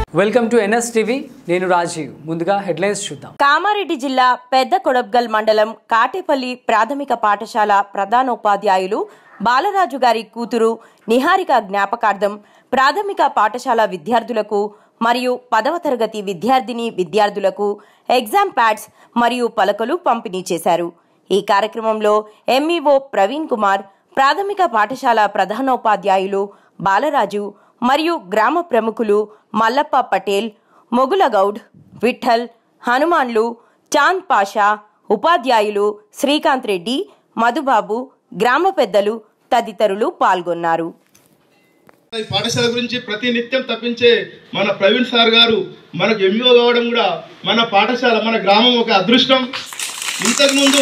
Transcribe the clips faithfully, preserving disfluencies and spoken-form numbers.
Welcome to NS TV. నేను రాజీవ్. ముందుగా headlines చూద్దాం. కామారెడ్డి జిల్లా పెద్ద కొడబ్గల్ మండలం కాటేపల్లి ప్రాథమిక పాఠశాల ప్రధానోపాధ్యాయులు బాలరాజు గారి కూతురు నిహారిక జ్ఞాపకార్థం ప్రాథమిక పాఠశాల విద్యార్థులకు మరియు పదవ తరగతి విద్యార్థిని విద్యార్థులకు ఎగ్జామ్ ప్యాడ్స్ మరియు పలకలు పంపిణీ చేశారు. ఈ కార్యక్రమంలో ఎంఈఓ ప్రవీణ్ కుమార్, ప్రాథమిక పాఠశాల ప్రధానోపాధ్యాయులు బాలరాజు మరియు గ్రామ ప్రముఖులు మల్లప్ప పటేల్, మొగులగౌడ్, విఠల్, హనుమాన్లు, చాంద్ పాషా, ఉపాధ్యాయులు శ్రీకాంత్ రెడ్డి, మధుబాబు, గ్రామ పెద్దలు తదితరులు పాల్గొన్నారు. పాఠశాల గురించి ప్రతి నిత్యం తప్పించే మన ప్రవీణ్ సార్ గారు మనకు ఎంఈఓ కావడం కూడా మన పాఠశాల మన గ్రామం ఒక అదృష్టం. ఇంతకుముందు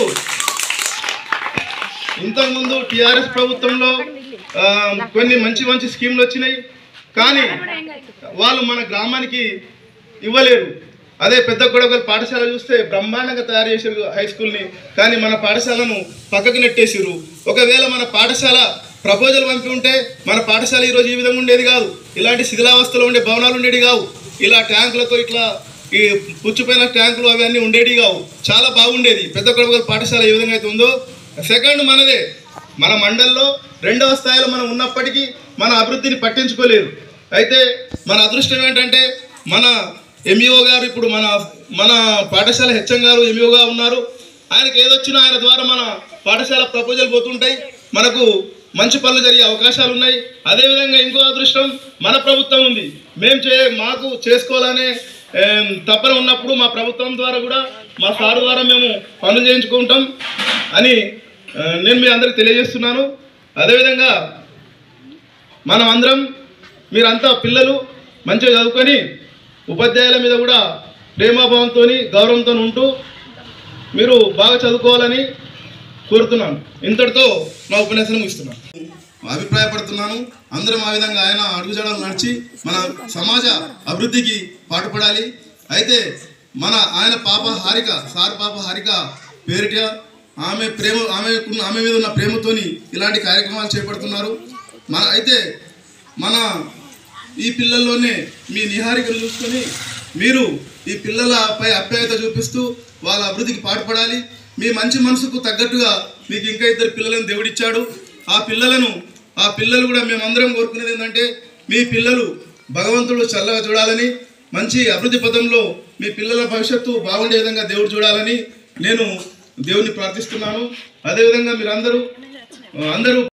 ఇంతకుముందు టీఆర్ఎస్ ప్రభుత్వంలో కొన్ని మంచి మంచి స్కీమ్లు వచ్చినాయి, కానీ వాళ్ళు మన గ్రామానికి ఇవ్వలేరు. అదే పెద్ద కొడగల్ పాఠశాల చూస్తే బ్రహ్మాండంగా తయారు చేసారు హై స్కూల్ని, కానీ మన పాఠశాలను పక్కకు నెట్టేసారు. ఒకవేళ మన పాఠశాల ప్రపోజల్ పంపి ఉంటే మన పాఠశాల ఈరోజు ఈ విధంగా ఉండేది కాదు. ఇలాంటి శిథిలావస్థలో ఉండే భవనాలు ఉండేవి కావు. ఇలా ట్యాంకులతో ఇట్లా ఈ పుచ్చిపోయిన ట్యాంకులు అవన్నీ ఉండేవి కావు. చాలా బాగుండేది పెద్ద కొడగల్ పాఠశాల ఏ విధంగా అయితే ఉందో. సెకండ్ మనదే, మన మండల్లో రెండవ స్థాయిలో మనం ఉన్నప్పటికీ మన అభివృద్ధిని పట్టించుకోలేరు. అయితే మన అదృష్టం ఏంటంటే మన ఎంఈఓ గారు ఇప్పుడు మన మన పాఠశాల హెచ్ఎం గారు ఎంఈఓగా ఉన్నారు. ఆయనకు ఏదొచ్చినా ఆయన ద్వారా మన పాఠశాల ప్రపోజల్ పోతుంటాయి, మనకు మంచి పనులు జరిగే అవకాశాలు ఉన్నాయి. అదేవిధంగా ఇంకో అదృష్టం మన ప్రభుత్వం ఉంది. మేము చే మాకు చేసుకోవాలనే తపన ఉన్నప్పుడు మా ప్రభుత్వం ద్వారా కూడా మా సార్ ద్వారా మేము పనులు చేయించుకుంటాం అని నేను మీ అందరికి తెలియజేస్తున్నాను. అదేవిధంగా మనం అందరం మీరంతా పిల్లలు మంచిగా చదువుకొని ఉపాధ్యాయుల మీద కూడా ప్రేమాభావంతో గౌరవంతో ఉంటూ మీరు బాగా చదువుకోవాలని కోరుతున్నాను. ఇంతటితో నా ఉపన్యాసం ముగిస్తున్నాను. అభిప్రాయపడుతున్నాను. అందరం ఆ విధంగా ఆయన అడుగుజాడలు నడిచి మన సమాజ అభివృద్ధికి పాటుపడాలి. అయితే మన ఆయన పాప హారిక సార్ పాప హారిక పేరిట ఆమె ప్రేమ ఆమె ఆమె మీద ఉన్న ప్రేమతోని ఇలాంటి కార్యక్రమాలు చేపడుతున్నారు. మన అయితే మన ఈ పిల్లల్లోనే మీ నిహారికను చూసుకొని మీరు ఈ పిల్లలపై అప్యాయత చూపిస్తూ వాళ్ళ అభివృద్ధికి పాటుపడాలి. మీ మంచి మనసుకు తగ్గట్టుగా మీకు ఇంకా ఇద్దరు పిల్లలను దేవుడిచ్చాడు. ఆ పిల్లలను ఆ పిల్లలు కూడా మేమందరం కోరుకునేది ఏంటంటే మీ పిల్లలు భగవంతుడు చల్లగా చూడాలని, మంచి అభివృద్ధి పథంలో మీ పిల్లల భవిష్యత్తు బాగుండే విధంగా దేవుడు చూడాలని నేను దేవుని ప్రార్థిస్తున్నాను. అదేవిధంగా మీరందరూ అందరూ